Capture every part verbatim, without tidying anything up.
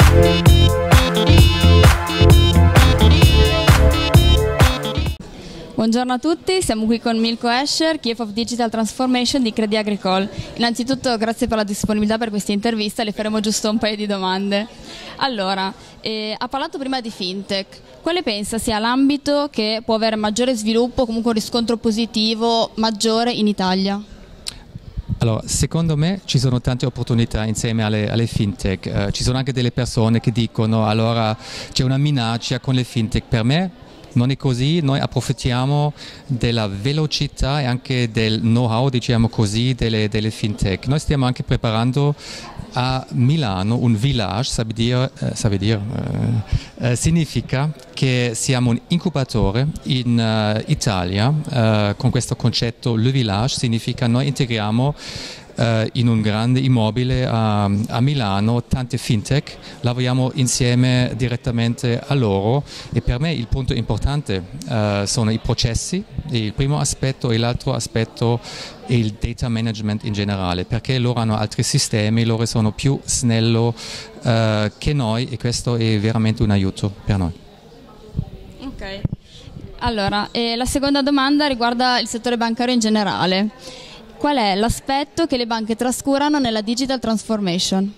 Buongiorno a tutti, siamo qui con Milko Escher, Chief of Digital Transformation di Crédit Agricole. Innanzitutto grazie per la disponibilità per questa intervista, le faremo giusto un paio di domande. Allora, eh, ha parlato prima di fintech, quale pensa sia l'ambito che può avere maggiore sviluppo, comunque un riscontro positivo maggiore in Italia? Allora, secondo me ci sono tante opportunità insieme alle, alle fintech, eh, ci sono anche delle persone che dicono allora c'è una minaccia con le fintech. Per me non è così, noi approfittiamo della velocità e anche del know-how, diciamo così, delle, delle fintech. Noi stiamo anche preparando a Milano un village, sa dire, eh, sa dire eh, eh, significa che siamo un incubatore in uh, Italia, uh, con questo concetto Le Village significa noi integriamo Uh, in un grande immobile a, a Milano tante fintech, lavoriamo insieme direttamente a loro e per me il punto importante uh, sono i processi, il primo aspetto e l'altro aspetto è il data management in generale, perché loro hanno altri sistemi, loro sono più snello uh, che noi e questo è veramente un aiuto per noi. Ok, allora eh, la seconda domanda riguarda il settore bancario in generale. Qual è l'aspetto che le banche trascurano nella digital transformation?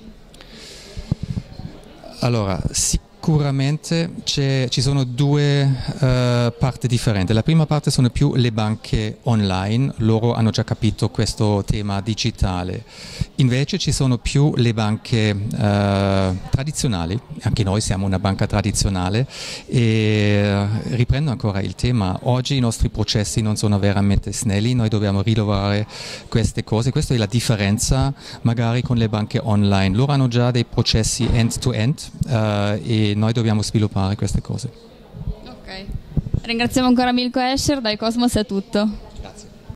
Allora, sicuramente ci sono due uh, parti differenti. La prima parte sono più le banche online, loro hanno già capito questo tema digitale. Invece ci sono più le banche uh, tradizionali, anche noi siamo una banca tradizionale e uh, riprendo ancora il tema, oggi i nostri processi non sono veramente snelli, noi dobbiamo rilavorare queste cose, questa è la differenza magari con le banche online, loro hanno già dei processi end-to-end uh, e noi dobbiamo sviluppare queste cose. Ok, ringraziamo ancora Milko Escher, dal Cosmos è tutto.